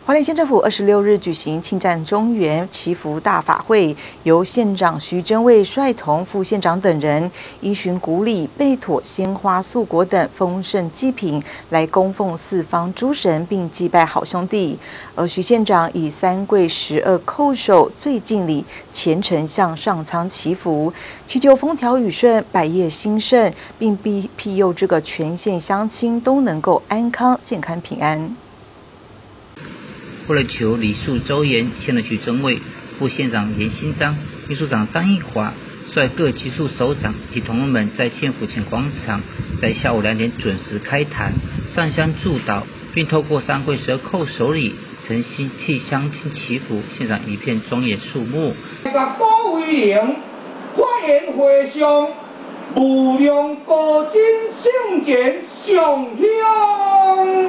花莲县政府26日举行庆赞中原祈福大法会，由县长徐祯卫率同副县长等人依循古礼，备妥鲜花、素果等丰盛祭品来供奉四方诸神，并祭拜好兄弟。而徐县长以三跪12叩首最敬礼，虔诚向上苍祈福，祈求风调雨顺、百业兴盛，并庇佑这个全县乡亲都能够安康、健康、平安。 为了求礼数周延，县长徐祯卫、副县长严新章、秘书长张义华率各局处首长及同仁们在县府前广场，在下午2点准时开坛，上香祝祷，并透过三跪12叩首礼，诚心替乡亲祈福。现场一片庄严肃穆。 高威灵，花园回乡，无量高真圣贤上香。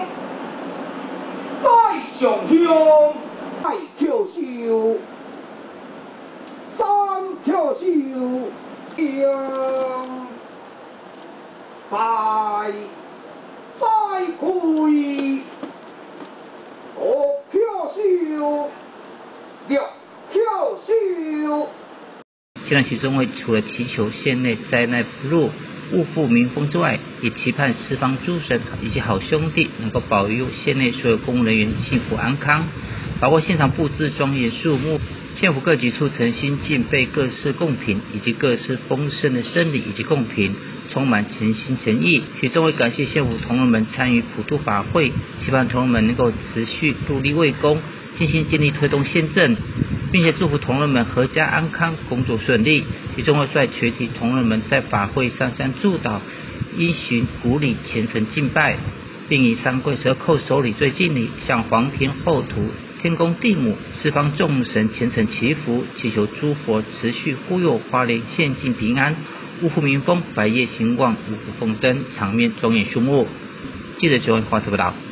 再上香，再叩首，三叩首，拜，再跪，5叩首，6叩首。 县长徐祯卫除了祈求县内灾难不入、物富民丰之外，也期盼四方诸神以及好兄弟能够保佑县内所有公务人员幸福安康。把握现场布置庄严肃穆，县府各局处诚心敬备各式贡品以及各式丰盛的生礼以及贡品，充满诚心诚意。徐祯卫感谢县府同仁们参与普渡法会，期盼同仁们能够持续努力为公，尽心尽力推动县政，并且祝福同仁们阖家安康，工作顺利。徐祯卫率全体同仁们在法会上香祝祷，依循古礼虔诚敬拜，并以三跪12叩首礼最敬礼，向皇天后土、天公地母、四方众神虔诚祈福，祈求诸佛持续护佑花莲县境平安，物富民丰，百业兴旺，五福丰登，场面庄严肃穆。记者陈文华报道。